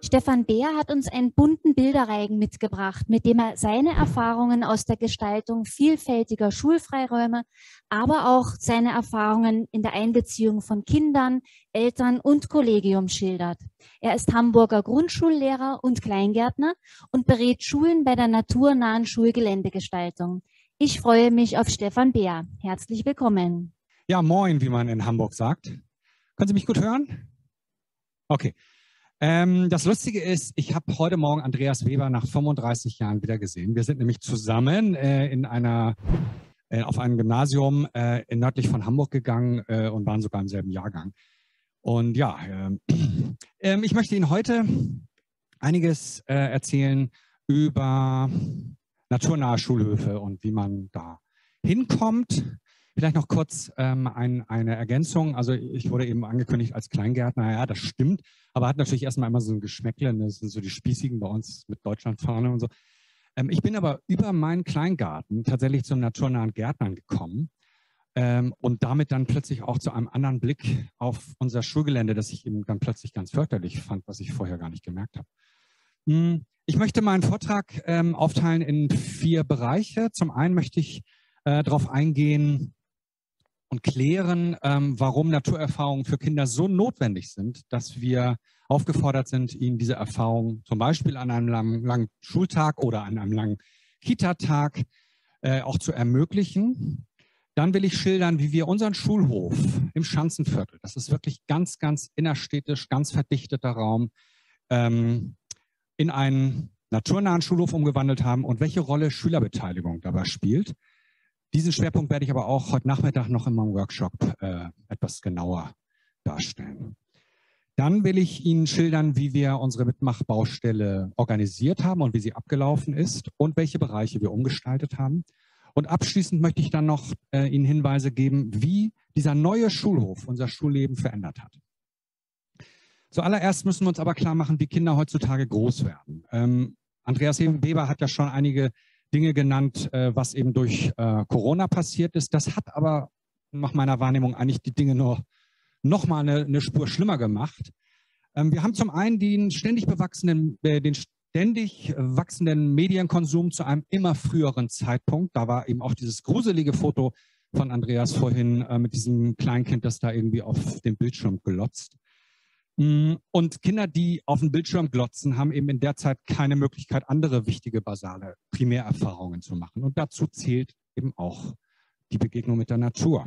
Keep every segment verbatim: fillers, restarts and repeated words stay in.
Stefan Beer hat uns einen bunten Bilderreigen mitgebracht, mit dem er seine Erfahrungen aus der Gestaltung vielfältiger Schulfreiräume, aber auch seine Erfahrungen in der Einbeziehung von Kindern, Eltern und Kollegium schildert. Er ist Hamburger Grundschullehrer und Kleingärtner und berät Schulen bei der naturnahen Schulgeländegestaltung. Ich freue mich auf Stefan Beer. Herzlich willkommen. Ja, moin, wie man in Hamburg sagt. Können Sie mich gut hören? Okay. Ähm, das Lustige ist, ich habe heute Morgen Andreas Weber nach fünfunddreißig Jahren wieder gesehen. Wir sind nämlich zusammen äh, in einer, äh, auf einem Gymnasium äh, in nördlich von Hamburg gegangen äh, und waren sogar im selben Jahrgang. Und ja, äh, äh, ich möchte Ihnen heute einiges äh, erzählen über naturnahe Schulhöfe und wie man da hinkommt. Vielleicht noch kurz ähm, ein, eine Ergänzung. Also ich wurde eben angekündigt als Kleingärtner. Ja, das stimmt, aber hat natürlich erstmal immer so ein Geschmäckle. Das sind so die Spießigen bei uns mit Deutschlandfahne und so. Ähm, ich bin aber über meinen Kleingarten tatsächlich zu naturnahen Gärtnern gekommen ähm, und damit dann plötzlich auch zu einem anderen Blick auf unser Schulgelände, das ich eben dann plötzlich ganz fürchterlich fand, was ich vorher gar nicht gemerkt habe. Hm, ich möchte meinen Vortrag ähm, aufteilen in vier Bereiche. Zum einen möchte ich äh, darauf eingehen, und klären, ähm, warum Naturerfahrungen für Kinder so notwendig sind, dass wir aufgefordert sind, ihnen diese Erfahrung zum Beispiel an einem langen, langen Schultag oder an einem langen Kita-Tag äh, auch zu ermöglichen. Dann will ich schildern, wie wir unseren Schulhof im Schanzenviertel, das ist wirklich ganz, ganz innerstädtisch, ganz verdichteter Raum, ähm, in einen naturnahen Schulhof umgewandelt haben und welche Rolle Schülerbeteiligung dabei spielt. Diesen Schwerpunkt werde ich aber auch heute Nachmittag noch in meinem Workshop äh, etwas genauer darstellen. Dann will ich Ihnen schildern, wie wir unsere Mitmachbaustelle organisiert haben und wie sie abgelaufen ist und welche Bereiche wir umgestaltet haben. Und abschließend möchte ich dann noch äh, Ihnen Hinweise geben, wie dieser neue Schulhof unser Schulleben verändert hat. Zuallererst müssen wir uns aber klar machen, wie Kinder heutzutage groß werden. Ähm, Andreas Weber hat ja schon einige Dinge genannt, äh, was eben durch äh, Corona passiert ist. Das hat aber nach meiner Wahrnehmung eigentlich die Dinge nur noch mal eine, eine Spur schlimmer gemacht. Ähm, wir haben zum einen den ständig bewachsenen, äh, den ständig wachsenden Medienkonsum zu einem immer früheren Zeitpunkt. Da war eben auch dieses gruselige Foto von Andreas vorhin äh, mit diesem Kleinkind, das da irgendwie auf den Bildschirm glotzt. Und Kinder, die auf den Bildschirm glotzen, haben eben in der Zeit keine Möglichkeit, andere wichtige, basale Primärerfahrungen zu machen. Und dazu zählt eben auch die Begegnung mit der Natur.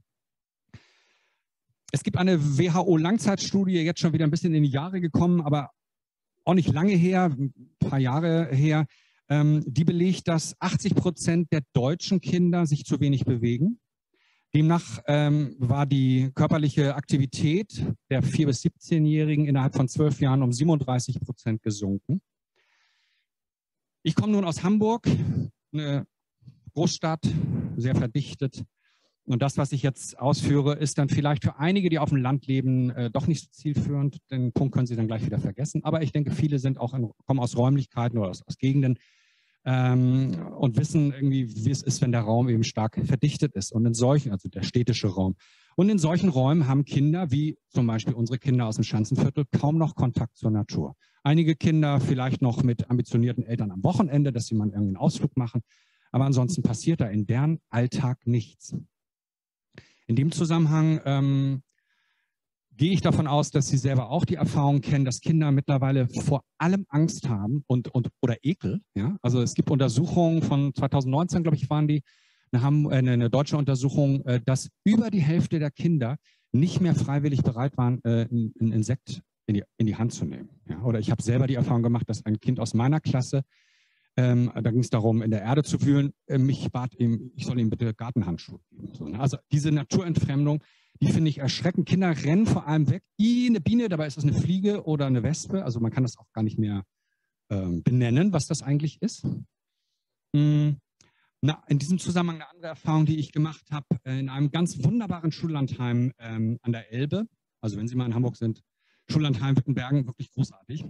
Es gibt eine W H O-Langzeitstudie, jetzt schon wieder ein bisschen in die Jahre gekommen, aber auch nicht lange her, ein paar Jahre her, ähm, die belegt, dass achtzig Prozent der deutschen Kinder sich zu wenig bewegen. Demnach ähm, war die körperliche Aktivität der vier- bis siebzehnjährigen innerhalb von zwölf Jahren um siebenunddreißig Prozent gesunken. Ich komme nun aus Hamburg, eine Großstadt, sehr verdichtet. Und das, was ich jetzt ausführe, ist dann vielleicht für einige, die auf dem Land leben, äh, doch nicht so zielführend. Den Punkt können Sie dann gleich wieder vergessen. Aber ich denke, viele sind auch in, kommen aus Räumlichkeiten oder aus, aus Gegenden, Ähm, und wissen irgendwie, wie es ist, wenn der Raum eben stark verdichtet ist. Und in solchen, also der städtische Raum. Und in solchen Räumen haben Kinder, wie zum Beispiel unsere Kinder aus dem Schanzenviertel, kaum noch Kontakt zur Natur. Einige Kinder vielleicht noch mit ambitionierten Eltern am Wochenende, dass sie mal irgendwie einen Ausflug machen. Aber ansonsten passiert da in deren Alltag nichts. In dem Zusammenhang ähm, gehe ich davon aus, dass Sie selber auch die Erfahrung kennen, dass Kinder mittlerweile vor allem Angst haben und, und, oder Ekel. Ja? Also es gibt Untersuchungen von zweitausendneunzehn, glaube ich, waren die, eine, eine deutsche Untersuchung, dass über die Hälfte der Kinder nicht mehr freiwillig bereit waren, ein, ein Insekt in die, in die Hand zu nehmen. Ja? Oder ich habe selber die Erfahrung gemacht, dass ein Kind aus meiner Klasse, ähm, da ging es darum, in der Erde zu wühlen, äh, mich bat ihm, ich soll ihm bitte Gartenhandschuhe geben. So, ne? Also diese Naturentfremdung, die finde ich erschreckend. Kinder rennen vor allem weg. I, eine Biene, dabei ist das eine Fliege oder eine Wespe. Also man kann das auch gar nicht mehr ähm, benennen, was das eigentlich ist. Hm. Na, in diesem Zusammenhang eine andere Erfahrung, die ich gemacht habe, äh, in einem ganz wunderbaren Schullandheim ähm, an der Elbe. Also wenn Sie mal in Hamburg sind, Schullandheim Wittenbergen, wirklich großartig.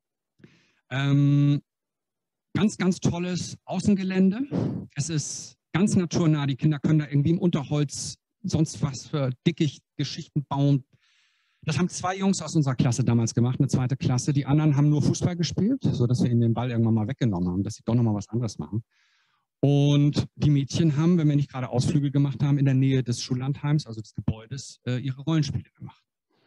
Ähm, ganz, ganz tolles Außengelände. Es ist ganz naturnah. Die Kinder können da irgendwie im Unterholz sonst was für Dickicht, Geschichten bauen. Das haben zwei Jungs aus unserer Klasse damals gemacht, eine zweite Klasse. Die anderen haben nur Fußball gespielt, sodass wir ihnen den Ball irgendwann mal weggenommen haben, dass sie doch nochmal was anderes machen. Und die Mädchen haben, wenn wir nicht gerade Ausflüge gemacht haben, in der Nähe des Schullandheims, also des Gebäudes, ihre Rollenspiele gemacht.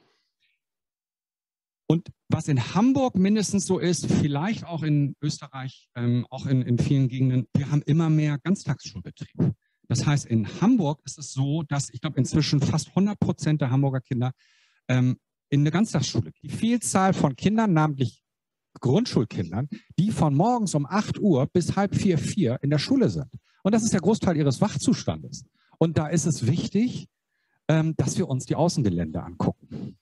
Und was in Hamburg mindestens so ist, vielleicht auch in Österreich, ähm, auch in, in vielen Gegenden, wir haben immer mehr Ganztagsschulbetrieb. Das heißt, in Hamburg ist es so, dass ich glaube inzwischen fast hundert Prozent der Hamburger Kinder ähm, in eine Ganztagsschule gehen. Die Vielzahl von Kindern, namentlich Grundschulkindern, die von morgens um acht Uhr bis halb vier, vier in der Schule sind. Und das ist der Großteil ihres Wachzustandes. Und da ist es wichtig, ähm, dass wir uns die Außengelände angucken.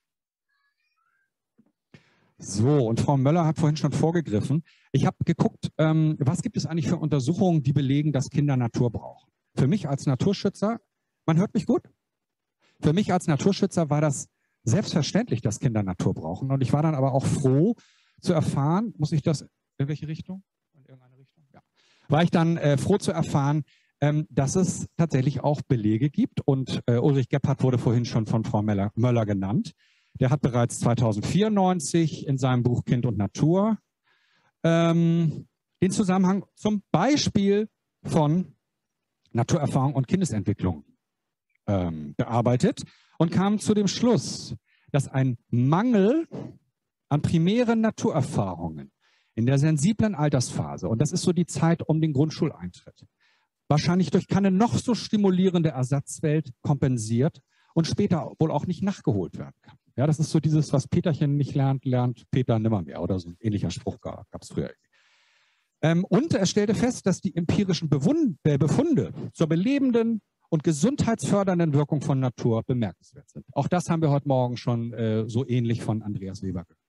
So, und Frau Möller hat vorhin schon vorgegriffen. Ich habe geguckt, ähm, was gibt es eigentlich für Untersuchungen, die belegen, dass Kinder Natur brauchen. Für mich als Naturschützer, man hört mich gut? Für mich als Naturschützer war das selbstverständlich, dass Kinder Natur brauchen. Und ich war dann aber auch froh zu erfahren, muss ich das, in welche Richtung? In irgendeine Richtung? Ja. War ich dann äh, froh zu erfahren, ähm, dass es tatsächlich auch Belege gibt. Und äh, Ulrich Gebhardt wurde vorhin schon von Frau Möller, Möller genannt. Der hat bereits zweitausendvierundneunzig in seinem Buch Kind und Natur ähm, den Zusammenhang zum Beispiel von Naturerfahrung und Kindesentwicklung ähm, bearbeitet und kam zu dem Schluss, dass ein Mangel an primären Naturerfahrungen in der sensiblen Altersphase, und das ist so die Zeit um den Grundschuleintritt, wahrscheinlich durch keine noch so stimulierende Ersatzwelt kompensiert und später wohl auch nicht nachgeholt werden kann. Ja, das ist so dieses, was Peterchen nicht lernt, lernt Peter nimmermehr, oder so ein ähnlicher Spruch gab es früher. Ähm, und er stellte fest, dass die empirischen Bewund äh, Befunde zur belebenden und gesundheitsfördernden Wirkung von Natur bemerkenswert sind. Auch das haben wir heute Morgen schon äh, so ähnlich von Andreas Weber gehört.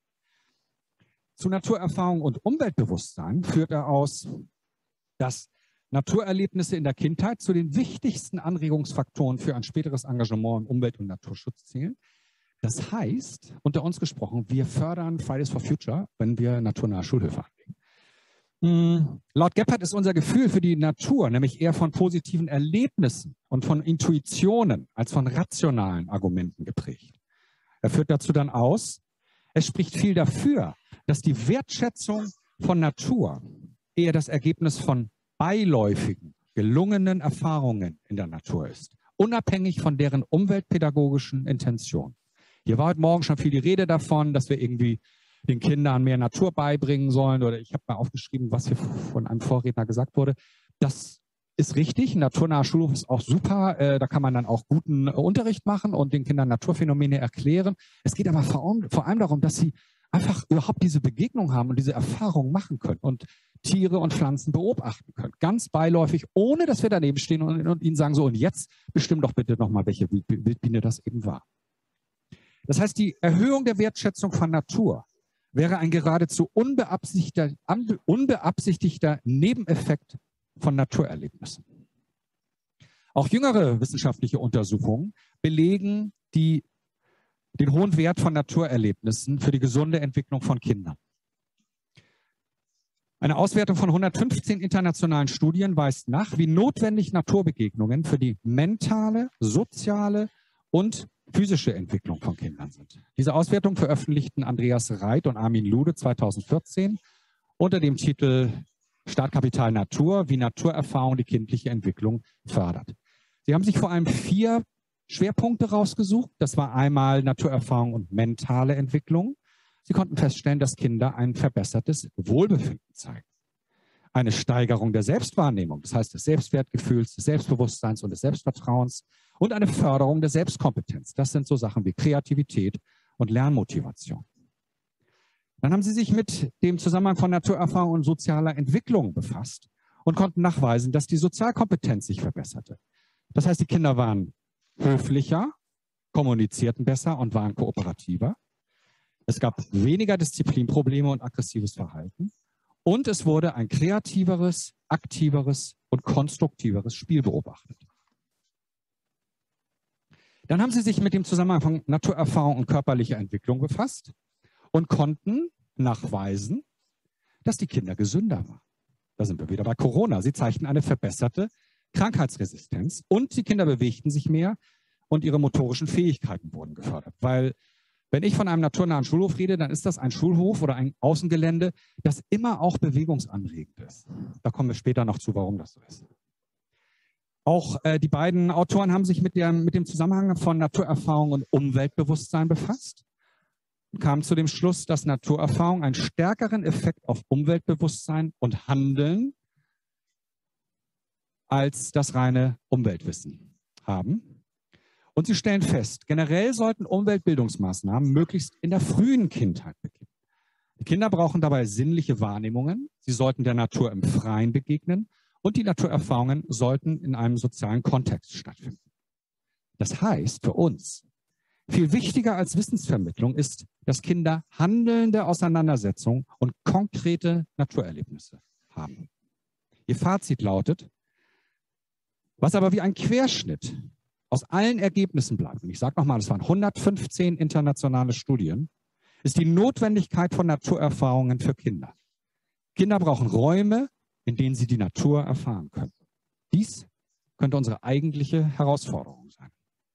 Zu Naturerfahrung und Umweltbewusstsein führt er aus, dass Naturerlebnisse in der Kindheit zu den wichtigsten Anregungsfaktoren für ein späteres Engagement im Umwelt- und Naturschutz zählen. Das heißt, unter uns gesprochen, wir fördern Fridays for Future, wenn wir naturnahe Schulhöfe anlegen. Hm, laut Gebhardt ist unser Gefühl für die Natur nämlich eher von positiven Erlebnissen und von Intuitionen als von rationalen Argumenten geprägt. Er führt dazu dann aus, es spricht viel dafür, dass die Wertschätzung von Natur eher das Ergebnis von beiläufigen, gelungenen Erfahrungen in der Natur ist, unabhängig von deren umweltpädagogischen Intention. Hier war heute Morgen schon viel die Rede davon, dass wir irgendwie den Kindern mehr Natur beibringen sollen. Oder ich habe mal aufgeschrieben, was hier von einem Vorredner gesagt wurde. Das ist richtig. Ein naturnaher Schulhof ist auch super. Äh, da kann man dann auch guten äh, Unterricht machen und den Kindern Naturphänomene erklären. Es geht aber vor, vor allem darum, dass sie einfach überhaupt diese Begegnung haben und diese Erfahrung machen können und Tiere und Pflanzen beobachten können. Ganz beiläufig, ohne dass wir daneben stehen und, und ihnen sagen, so und jetzt bestimmt doch bitte nochmal, welche Wildbiene das eben war. Das heißt, die Erhöhung der Wertschätzung von Natur wäre ein geradezu unbeabsichtigter, unbeabsichtigter Nebeneffekt von Naturerlebnissen. Auch jüngere wissenschaftliche Untersuchungen belegen die, den hohen Wert von Naturerlebnissen für die gesunde Entwicklung von Kindern. Eine Auswertung von hundertfünfzehn internationalen Studien weist nach, wie notwendig Naturbegegnungen für die mentale, soziale und physische Entwicklung von Kindern sind. Diese Auswertung veröffentlichten Andreas Reit und Armin Lude zweitausendvierzehn unter dem Titel Startkapital Natur, wie Naturerfahrung die kindliche Entwicklung fördert. Sie haben sich vor allem vier Schwerpunkte rausgesucht. Das war einmal Naturerfahrung und mentale Entwicklung. Sie konnten feststellen, dass Kinder ein verbessertes Wohlbefinden zeigen. Eine Steigerung der Selbstwahrnehmung, das heißt des Selbstwertgefühls, des Selbstbewusstseins und des Selbstvertrauens und eine Förderung der Selbstkompetenz. Das sind so Sachen wie Kreativität und Lernmotivation. Dann haben sie sich mit dem Zusammenhang von Naturerfahrung und sozialer Entwicklung befasst und konnten nachweisen, dass die Sozialkompetenz sich verbesserte. Das heißt, die Kinder waren höflicher, kommunizierten besser und waren kooperativer. Es gab weniger Disziplinprobleme und aggressives Verhalten. Und es wurde ein kreativeres, aktiveres und konstruktiveres Spiel beobachtet. Dann haben sie sich mit dem Zusammenhang von Naturerfahrung und körperlicher Entwicklung befasst und konnten nachweisen, dass die Kinder gesünder waren. Da sind wir wieder bei Corona. Sie zeigten eine verbesserte Krankheitsresistenz und die Kinder bewegten sich mehr und ihre motorischen Fähigkeiten wurden gefördert. Weil Wenn ich von einem naturnahen Schulhof rede, dann ist das ein Schulhof oder ein Außengelände, das immer auch bewegungsanregend ist. Da kommen wir später noch zu, warum das so ist. Auch äh, die beiden Autoren haben sich mit, der, mit dem Zusammenhang von Naturerfahrung und Umweltbewusstsein befasst und kamen zu dem Schluss, dass Naturerfahrung einen stärkeren Effekt auf Umweltbewusstsein und Handeln als das reine Umweltwissen haben. Und sie stellen fest, generell sollten Umweltbildungsmaßnahmen möglichst in der frühen Kindheit beginnen. Die Kinder brauchen dabei sinnliche Wahrnehmungen, sie sollten der Natur im Freien begegnen und die Naturerfahrungen sollten in einem sozialen Kontext stattfinden. Das heißt für uns, viel wichtiger als Wissensvermittlung ist, dass Kinder handelnde Auseinandersetzungen und konkrete Naturerlebnisse haben. Ihr Fazit lautet, was aber wie ein Querschnitt aus allen Ergebnissen bleibt, und ich sage nochmal, es waren hundertfünfzehn internationale Studien, ist die Notwendigkeit von Naturerfahrungen für Kinder. Kinder brauchen Räume, in denen sie die Natur erfahren können. Dies könnte unsere eigentliche Herausforderung sein.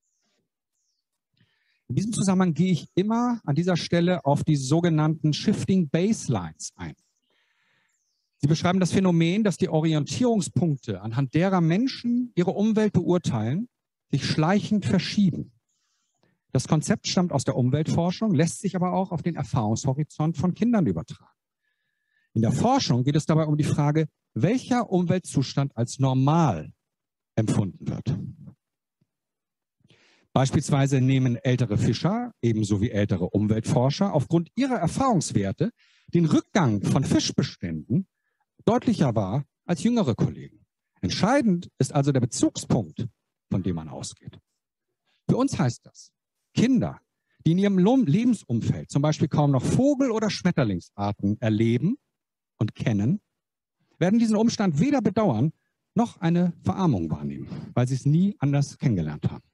In diesem Zusammenhang gehe ich immer an dieser Stelle auf die sogenannten Shifting Baselines ein. Sie beschreiben das Phänomen, dass die Orientierungspunkte, anhand derer Menschen ihre Umwelt beurteilen, sich schleichend verschieben. Das Konzept stammt aus der Umweltforschung, lässt sich aber auch auf den Erfahrungshorizont von Kindern übertragen. In der Forschung geht es dabei um die Frage, welcher Umweltzustand als normal empfunden wird. Beispielsweise nehmen ältere Fischer, ebenso wie ältere Umweltforscher, aufgrund ihrer Erfahrungswerte den Rückgang von Fischbeständen deutlicher wahr als jüngere Kollegen. Entscheidend ist also der Bezugspunkt, von dem man ausgeht. Für uns heißt das, Kinder, die in ihrem Lebensumfeld zum Beispiel kaum noch Vogel- oder Schmetterlingsarten erleben und kennen, werden diesen Umstand weder bedauern, noch eine Verarmung wahrnehmen, weil sie es nie anders kennengelernt haben.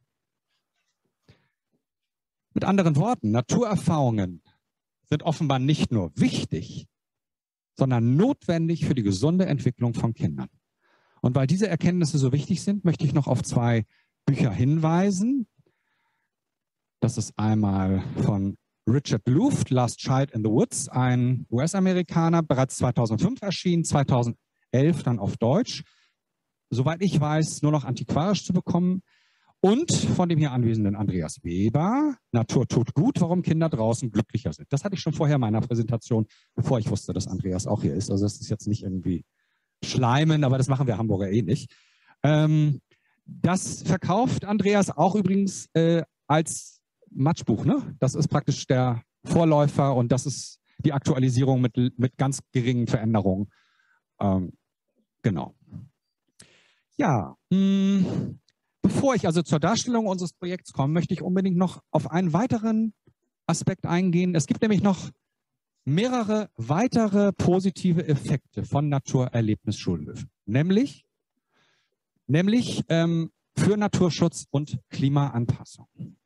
Mit anderen Worten, Naturerfahrungen sind offenbar nicht nur wichtig, sondern notwendig für die gesunde Entwicklung von Kindern. Und weil diese Erkenntnisse so wichtig sind, möchte ich noch auf zwei Bücher hinweisen. Das ist einmal von Richard Luft, Last Child in the Woods, ein U S-Amerikaner, bereits zweitausendfünf erschienen, zweitausendelf dann auf Deutsch. Soweit ich weiß, nur noch antiquarisch zu bekommen. Und von dem hier anwesenden Andreas Weber, Natur tut gut, warum Kinder draußen glücklicher sind. Das hatte ich schon vorher in meiner Präsentation, bevor ich wusste, dass Andreas auch hier ist. Also das ist jetzt nicht irgendwie schleimen, aber das machen wir Hamburger eh nicht. Ähm, das verkauft Andreas auch übrigens äh, als Matschbuch. Ne? Das ist praktisch der Vorläufer und das ist die Aktualisierung mit, mit ganz geringen Veränderungen. Ähm, genau. Ja, mh, bevor ich also zur Darstellung unseres Projekts komme, möchte ich unbedingt noch auf einen weiteren Aspekt eingehen. Es gibt nämlich noch mehrere weitere positive Effekte von Naturerlebnisschulhöfen, nämlich, nämlich ähm, für Naturschutz und Klimaanpassung.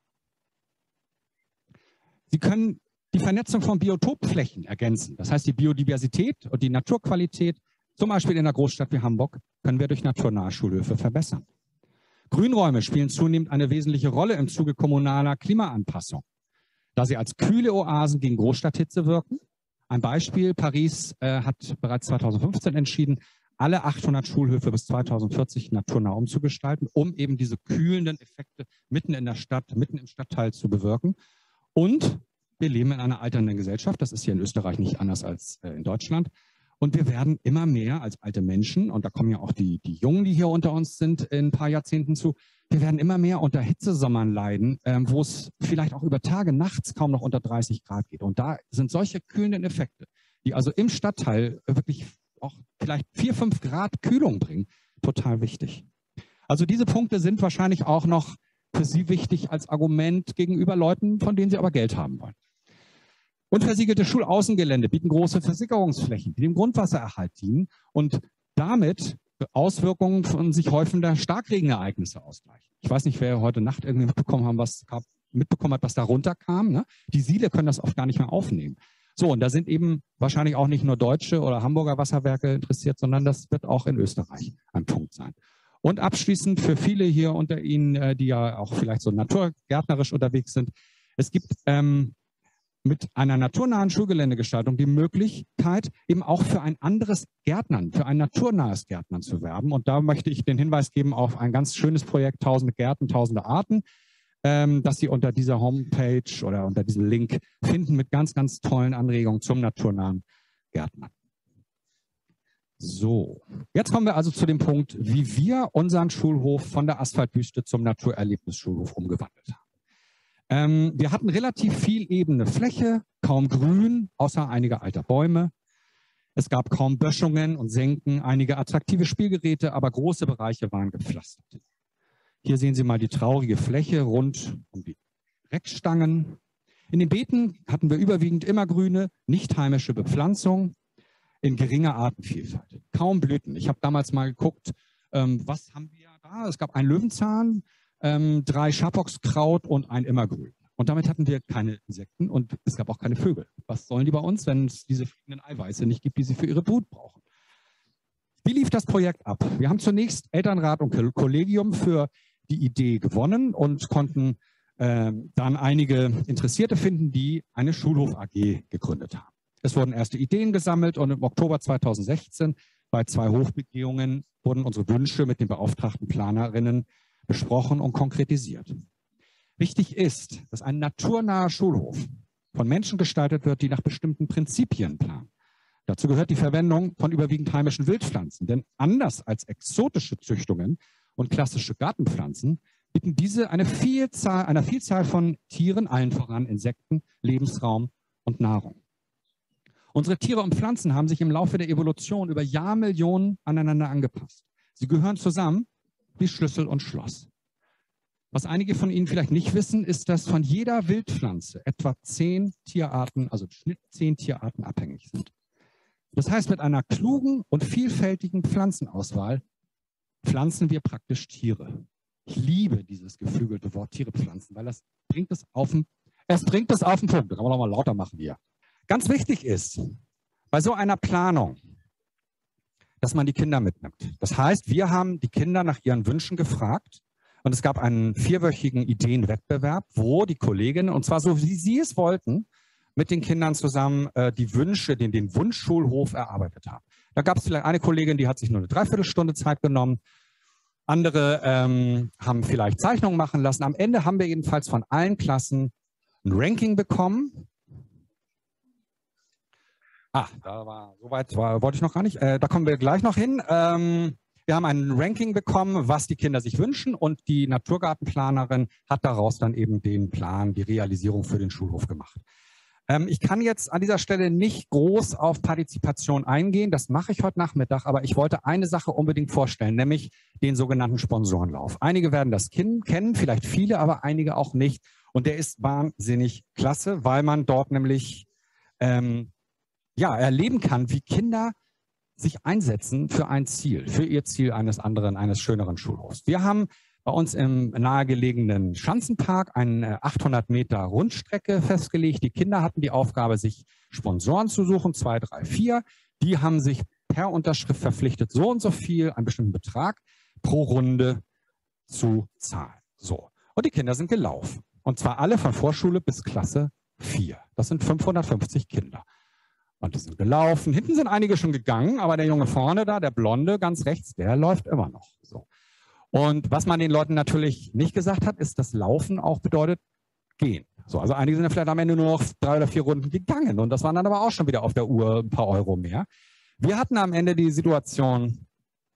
Sie können die Vernetzung von Biotopflächen ergänzen. Das heißt, die Biodiversität und die Naturqualität, zum Beispiel in einer Großstadt wie Hamburg, können wir durch naturnahe Schulhöfe verbessern. Grünräume spielen zunehmend eine wesentliche Rolle im Zuge kommunaler Klimaanpassung, da sie als kühle Oasen gegen Großstadthitze wirken. Ein Beispiel, Paris äh, hat bereits zweitausendfünfzehn entschieden, alle achthundert Schulhöfe bis zweitausendvierzig naturnah umzugestalten, um eben diese kühlenden Effekte mitten in der Stadt, mitten im Stadtteil zu bewirken. Und wir leben in einer alternden Gesellschaft, das ist hier in Österreich nicht anders als äh, in Deutschland. Und wir werden immer mehr als alte Menschen, und da kommen ja auch die, die Jungen, die hier unter uns sind, in ein paar Jahrzehnten zu, wir werden immer mehr unter Hitzesommern leiden, ähm, wo es vielleicht auch über Tage, nachts kaum noch unter dreißig Grad geht. Und da sind solche kühlenden Effekte, die also im Stadtteil wirklich auch vielleicht vier, fünf Grad Kühlung bringen, total wichtig. Also diese Punkte sind wahrscheinlich auch noch für Sie wichtig als Argument gegenüber Leuten, von denen Sie aber Geld haben wollen. Unversiegelte Schulaußengelände bieten große Versickerungsflächen, die dem Grundwassererhalt dienen und damit Auswirkungen von sich häufender Starkregenereignisse ausgleichen. Ich weiß nicht, wer heute Nacht irgendwie mitbekommen, haben, was, mitbekommen hat, was da runterkam. Ne? Die Siele können das oft gar nicht mehr aufnehmen. So, und da sind eben wahrscheinlich auch nicht nur deutsche oder Hamburger Wasserwerke interessiert, sondern das wird auch in Österreich ein Punkt sein. Und abschließend für viele hier unter Ihnen, die ja auch vielleicht so naturgärtnerisch unterwegs sind, es gibt ähm, mit einer naturnahen Schulgeländegestaltung die Möglichkeit, eben auch für ein anderes Gärtnern, für ein naturnahes Gärtnern zu werben. Und da möchte ich den Hinweis geben auf ein ganz schönes Projekt, Tausende Gärten, Tausende Arten, ähm, das Sie unter dieser Homepage oder unter diesem Link finden mit ganz, ganz tollen Anregungen zum naturnahen Gärtnern. So, jetzt kommen wir also zu dem Punkt, wie wir unseren Schulhof von der Asphaltwüste zum Naturerlebnisschulhof umgewandelt haben. Ähm, wir hatten relativ viel ebene Fläche, kaum Grün, außer einiger alter Bäume. Es gab kaum Böschungen und Senken, einige attraktive Spielgeräte, aber große Bereiche waren gepflastert. Hier sehen Sie mal die traurige Fläche rund um die Reckstangen. In den Beeten hatten wir überwiegend immergrüne, nicht heimische Bepflanzung in geringer Artenvielfalt. Kaum Blüten. Ich habe damals mal geguckt, ähm, was haben wir da? Es gab einen Löwenzahn, Ähm, drei Schapoxkraut und ein Immergrün. Und damit hatten wir keine Insekten und es gab auch keine Vögel. Was sollen die bei uns, wenn es diese fliegenden Eiweiße nicht gibt, die sie für ihre Brut brauchen? Wie lief das Projekt ab? Wir haben zunächst Elternrat und Kollegium für die Idee gewonnen und konnten äh, dann einige Interessierte finden, die eine Schulhof-A G gegründet haben. Es wurden erste Ideen gesammelt und im Oktober zweitausendsechzehn bei zwei Hofbegehungen wurden unsere Wünsche mit den beauftragten Planerinnen besprochen und konkretisiert. Wichtig ist, dass ein naturnaher Schulhof von Menschen gestaltet wird, die nach bestimmten Prinzipien planen. Dazu gehört die Verwendung von überwiegend heimischen Wildpflanzen, denn anders als exotische Züchtungen und klassische Gartenpflanzen bieten diese eine Vielzahl, einer Vielzahl von Tieren, allen voran Insekten, Lebensraum und Nahrung. Unsere Tiere und Pflanzen haben sich im Laufe der Evolution über Jahrmillionen aneinander angepasst. Sie gehören zusammen wie Schlüssel und Schloss. Was einige von Ihnen vielleicht nicht wissen, ist, dass von jeder Wildpflanze etwa zehn Tierarten, also im Schnitt zehn Tierarten abhängig sind. Das heißt, mit einer klugen und vielfältigen Pflanzenauswahl pflanzen wir praktisch Tiere. Ich liebe dieses geflügelte Wort Tiere pflanzen, weil das bringt es auf den, es bringt es auf den Punkt. Das kann man noch mal lauter machen hier. Ganz wichtig ist, bei so einer Planung, dass man die Kinder mitnimmt. Das heißt, wir haben die Kinder nach ihren Wünschen gefragt und es gab einen vierwöchigen Ideenwettbewerb, wo die Kolleginnen, und zwar so wie sie es wollten, mit den Kindern zusammen äh, die Wünsche, den, den Wunschschulhof erarbeitet haben. Da gab es vielleicht eine Kollegin, die hat sich nur eine Dreiviertelstunde Zeit genommen. Andere ähm, haben vielleicht Zeichnungen machen lassen. Am Ende haben wir jedenfalls von allen Klassen ein Ranking bekommen. Ah, da war, soweit war, wollte ich noch gar nicht. Äh, da kommen wir gleich noch hin. Ähm, wir haben ein Ranking bekommen, was die Kinder sich wünschen und die Naturgartenplanerin hat daraus dann eben den Plan, die Realisierung für den Schulhof gemacht. Ähm, ich kann jetzt an dieser Stelle nicht groß auf Partizipation eingehen, das mache ich heute Nachmittag, aber ich wollte eine Sache unbedingt vorstellen, nämlich den sogenannten Sponsorenlauf. Einige werden das kennen, vielleicht viele, aber einige auch nicht. Und der ist wahnsinnig klasse, weil man dort nämlich ähm, ja, erleben kann, wie Kinder sich einsetzen für ein Ziel, für ihr Ziel eines anderen, eines schöneren Schulhofs. Wir haben bei uns im nahegelegenen Schanzenpark eine achthundert Meter Rundstrecke festgelegt. Die Kinder hatten die Aufgabe, sich Sponsoren zu suchen, zwei, drei, vier. Die haben sich per Unterschrift verpflichtet, so und so viel, einen bestimmten Betrag pro Runde zu zahlen. So. Und die Kinder sind gelaufen. Und zwar alle von Vorschule bis Klasse vier. Das sind fünfhundertfünfzig Kinder. Und die sind gelaufen. Hinten sind einige schon gegangen, aber der Junge vorne da, der Blonde ganz rechts, der läuft immer noch. So. Und was man den Leuten natürlich nicht gesagt hat, ist, dass Laufen auch bedeutet gehen. So, also einige sind ja vielleicht am Ende nur noch drei oder vier Runden gegangen. Und das waren dann aber auch schon wieder auf der Uhr ein paar Euro mehr. Wir hatten am Ende die Situation,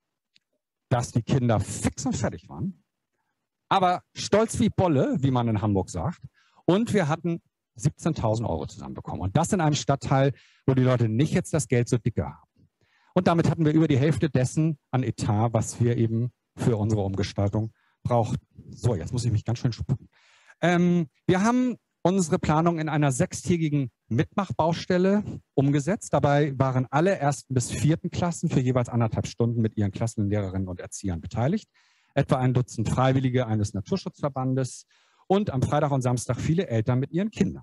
dass die Kinder fix und fertig waren, aber stolz wie Bolle, wie man in Hamburg sagt. Und wir hatten siebzehntausend Euro zusammenbekommen. Und das in einem Stadtteil, wo die Leute nicht jetzt das Geld so dicke haben. Und damit hatten wir über die Hälfte dessen an Etat, was wir eben für unsere Umgestaltung brauchten. So, jetzt muss ich mich ganz schön spucken. Ähm, wir haben unsere Planung in einer sechstägigen Mitmachbaustelle umgesetzt. Dabei waren alle ersten bis vierten Klassen für jeweils anderthalb Stunden mit ihren Klassenlehrerinnen und Erziehern beteiligt. Etwa ein Dutzend Freiwillige eines Naturschutzverbandes und am Freitag und Samstag viele Eltern mit ihren Kindern.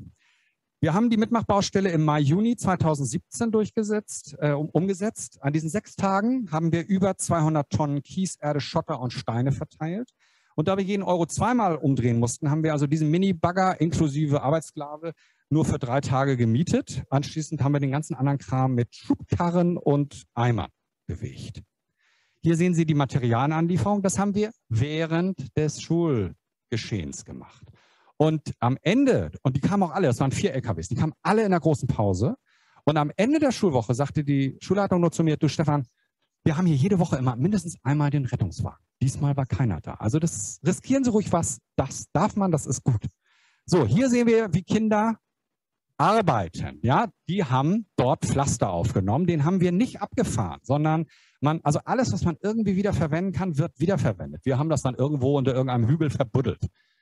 Wir haben die Mitmachbaustelle im Mai, Juni zweitausendsiebzehn durchgesetzt, äh, umgesetzt. An diesen sechs Tagen haben wir über zweihundert Tonnen Kies, Erde, Schotter und Steine verteilt. Und da wir jeden Euro zweimal umdrehen mussten, haben wir also diesen Mini-Bagger inklusive Arbeitssklave nur für drei Tage gemietet. Anschließend haben wir den ganzen anderen Kram mit Schubkarren und Eimern bewegt. Hier sehen Sie die Materialanlieferung. Das haben wir während des Schulgeschehens gemacht. Und am Ende, und die kamen auch alle, das waren vier L K Ws, die kamen alle in der großen Pause. Und am Ende der Schulwoche sagte die Schulleitung nur zu mir, du Stefan, wir haben hier jede Woche immer mindestens einmal den Rettungswagen. Diesmal war keiner da. Also das riskieren Sie ruhig was, das darf man, das ist gut. So, hier sehen wir, wie Kinder arbeiten. Ja, die haben dort Pflaster aufgenommen, den haben wir nicht abgefahren, sondern man, also alles, was man irgendwie wieder verwenden kann, wird wiederverwendet. Wir haben das dann irgendwo unter irgendeinem Hügel verbuddelt.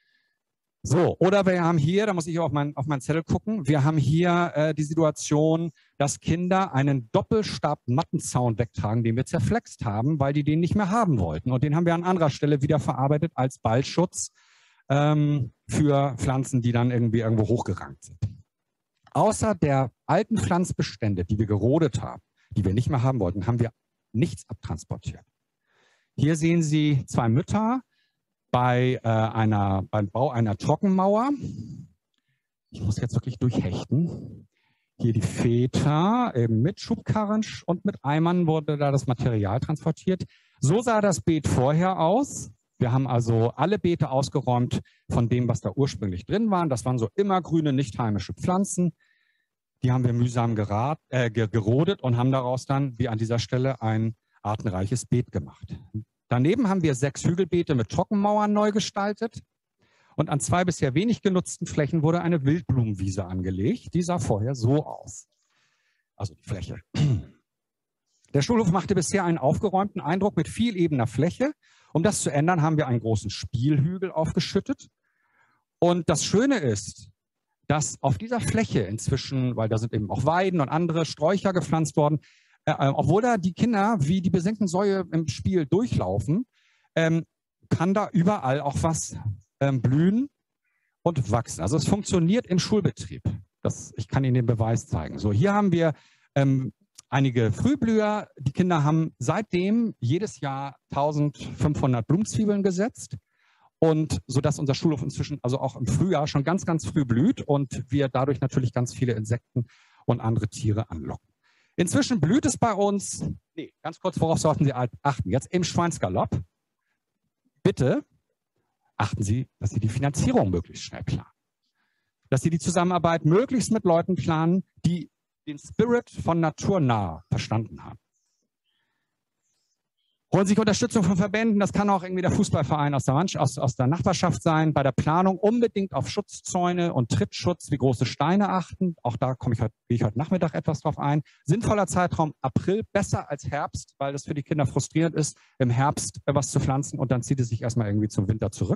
So, oder wir haben hier, da muss ich auf meinen auf meinen Zettel gucken, wir haben hier äh, die Situation, dass Kinder einen Doppelstab-Mattenzaun wegtragen, den wir zerflext haben, weil die den nicht mehr haben wollten. Und den haben wir an anderer Stelle wieder verarbeitet als Ballschutz ähm, für Pflanzen, die dann irgendwie irgendwo hochgerankt sind. Außer der alten Pflanzbestände, die wir gerodet haben, die wir nicht mehr haben wollten, haben wir nichts abtransportiert. Hier sehen Sie zwei Mütter bei, äh, einer, beim Bau einer Trockenmauer. Ich muss jetzt wirklich durchhechten. Hier die Väter eben mit Schubkarren und mit Eimern wurde da das Material transportiert. So sah das Beet vorher aus. Wir haben also alle Beete ausgeräumt von dem, was da ursprünglich drin war. Das waren so immergrüne, nicht heimische Pflanzen. Die haben wir mühsam gerat, äh, gerodet und haben daraus dann, wie an dieser Stelle, ein artenreiches Beet gemacht. Daneben haben wir sechs Hügelbeete mit Trockenmauern neu gestaltet. Und an zwei bisher wenig genutzten Flächen wurde eine Wildblumenwiese angelegt. Die sah vorher so aus. Also die Fläche. Der Schulhof machte bisher einen aufgeräumten Eindruck mit viel ebener Fläche. Um das zu ändern, haben wir einen großen Spielhügel aufgeschüttet. Und das Schöne ist, dass auf dieser Fläche inzwischen, weil da sind eben auch Weiden und andere Sträucher gepflanzt worden, äh, obwohl da die Kinder wie die besenkten Säue im Spiel durchlaufen, ähm, kann da überall auch was ähm, blühen und wachsen. Also es funktioniert im Schulbetrieb. Das, ich kann Ihnen den Beweis zeigen. So, hier haben wir ähm, einige Frühblüher. Die Kinder haben seitdem jedes Jahr eintausendfünfhundert Blumenzwiebeln gesetzt. Und so dass unser Schulhof inzwischen also auch im Frühjahr schon ganz, ganz früh blüht und wir dadurch natürlich ganz viele Insekten und andere Tiere anlocken. Inzwischen blüht es bei uns, nee, ganz kurz, worauf sollten Sie achten? Jetzt im Schweinsgalopp. Bitte achten Sie, dass Sie die Finanzierung möglichst schnell planen. Dass Sie die Zusammenarbeit möglichst mit Leuten planen, die den Spirit von naturnah verstanden haben. Holen sich Unterstützung von Verbänden, das kann auch irgendwie der Fußballverein aus der, aus, aus der Nachbarschaft sein. Bei der Planung unbedingt auf Schutzzäune und Trittschutz wie große Steine achten. Auch da komme ich heute, gehe ich heute Nachmittag etwas drauf ein. Sinnvoller Zeitraum April, besser als Herbst, weil das für die Kinder frustrierend ist, im Herbst was zu pflanzen und dann zieht es sich erstmal irgendwie zum Winter zurück.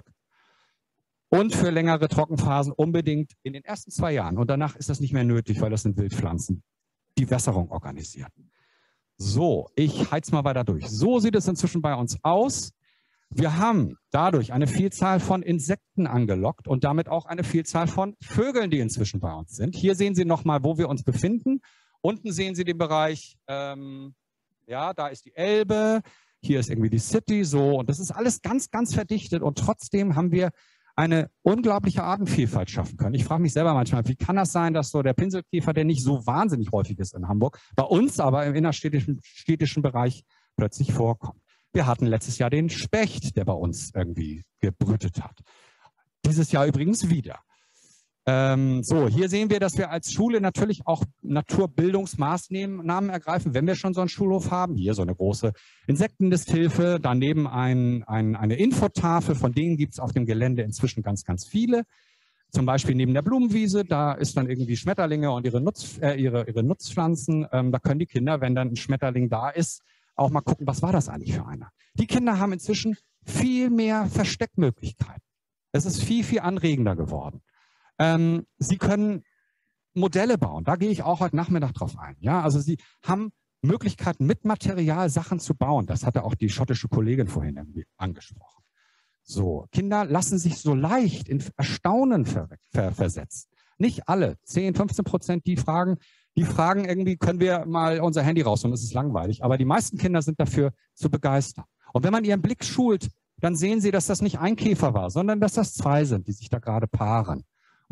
Und für längere Trockenphasen unbedingt in den ersten zwei Jahren. Und danach ist das nicht mehr nötig, weil das sind Wildpflanzen, die Wässerung organisieren. So, ich heiz mal weiter durch. So sieht es inzwischen bei uns aus. Wir haben dadurch eine Vielzahl von Insekten angelockt und damit auch eine Vielzahl von Vögeln, die inzwischen bei uns sind. Hier sehen Sie nochmal, wo wir uns befinden. Unten sehen Sie den Bereich, ähm, ja, da ist die Elbe, hier ist irgendwie die City, so. Und das ist alles ganz, ganz verdichtet und trotzdem haben wir eine unglaubliche Artenvielfalt schaffen können. Ich frage mich selber manchmal, wie kann das sein, dass so der Pinselkäfer, der nicht so wahnsinnig häufig ist in Hamburg, bei uns aber im innerstädtischen städtischen Bereich plötzlich vorkommt. Wir hatten letztes Jahr den Specht, der bei uns irgendwie gebrütet hat. Dieses Jahr übrigens wieder. Ähm, so, hier sehen wir, dass wir als Schule natürlich auch Naturbildungsmaßnahmen ergreifen, wenn wir schon so einen Schulhof haben. Hier so eine große Insektennisthilfe, daneben ein, ein, eine Infotafel, von denen gibt es auf dem Gelände inzwischen ganz, ganz viele. Zum Beispiel neben der Blumenwiese, da ist dann irgendwie Schmetterlinge und ihre, Nutz, äh, ihre, ihre Nutzpflanzen. Ähm, da können die Kinder, wenn dann ein Schmetterling da ist, auch mal gucken, was war das eigentlich für einer. Die Kinder haben inzwischen viel mehr Versteckmöglichkeiten. Es ist viel, viel anregender geworden. Ähm, Sie können Modelle bauen. Da gehe ich auch heute Nachmittag drauf ein. Ja, also Sie haben Möglichkeiten, mit Material Sachen zu bauen. Das hatte auch die schottische Kollegin vorhin irgendwie angesprochen. So, Kinder lassen sich so leicht in Erstaunen ver ver versetzen. Nicht alle, zehn, fünfzehn Prozent, die fragen, die fragen irgendwie, können wir mal unser Handy raus und es ist langweilig. Aber die meisten Kinder sind dafür zu begeistern. Und wenn man ihren Blick schult, dann sehen Sie, dass das nicht ein Käfer war, sondern dass das zwei sind, die sich da gerade paaren.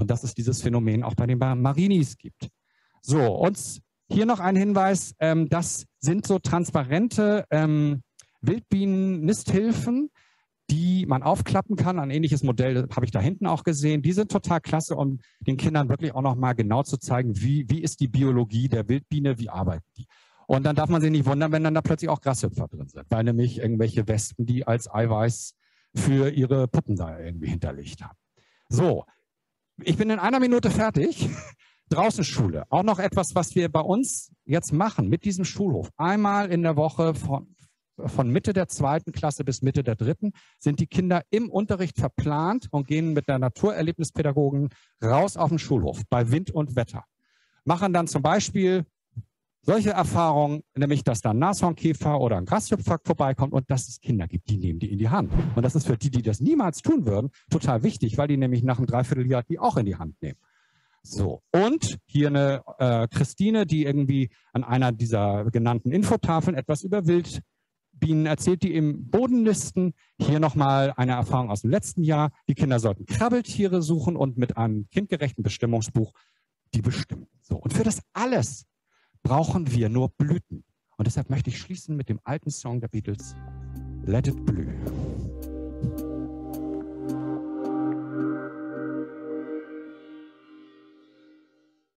Und dass es dieses Phänomen auch bei den Marinis gibt. So, und hier noch ein Hinweis, ähm, das sind so transparente ähm, Wildbienen-Nisthilfen, die man aufklappen kann. Ein ähnliches Modell habe ich da hinten auch gesehen. Die sind total klasse, um den Kindern wirklich auch noch mal genau zu zeigen, wie, wie ist die Biologie der Wildbiene, wie arbeiten die. Und dann darf man sich nicht wundern, wenn dann da plötzlich auch Grashüpfer drin sind, weil nämlich irgendwelche Wespen, die als Eiweiß für ihre Puppen da irgendwie hinterlegt haben. So, ich bin in einer Minute fertig. Draußen Schule, auch noch etwas, was wir bei uns jetzt machen mit diesem Schulhof. Einmal in der Woche von, von Mitte der zweiten Klasse bis Mitte der dritten sind die Kinder im Unterricht verplant und gehen mit der Naturerlebnispädagogin raus auf den Schulhof bei Wind und Wetter. Machen dann zum Beispiel solche Erfahrungen, nämlich dass da ein Nashornkäfer oder ein Grashüpfer vorbeikommt und dass es Kinder gibt, die nehmen die in die Hand. Und das ist für die, die das niemals tun würden, total wichtig, weil die nämlich nach einem Dreivierteljahr die auch in die Hand nehmen. So, und hier eine äh, Christine, die irgendwie an einer dieser genannten Infotafeln etwas über Wildbienen erzählt, die im Boden nisten. Hier nochmal eine Erfahrung aus dem letzten Jahr. Die Kinder sollten Krabbeltiere suchen und mit einem kindgerechten Bestimmungsbuch die bestimmen. So, und für das alles brauchen wir nur Blüten. Und deshalb möchte ich schließen mit dem alten Song der Beatles, Let It Blue.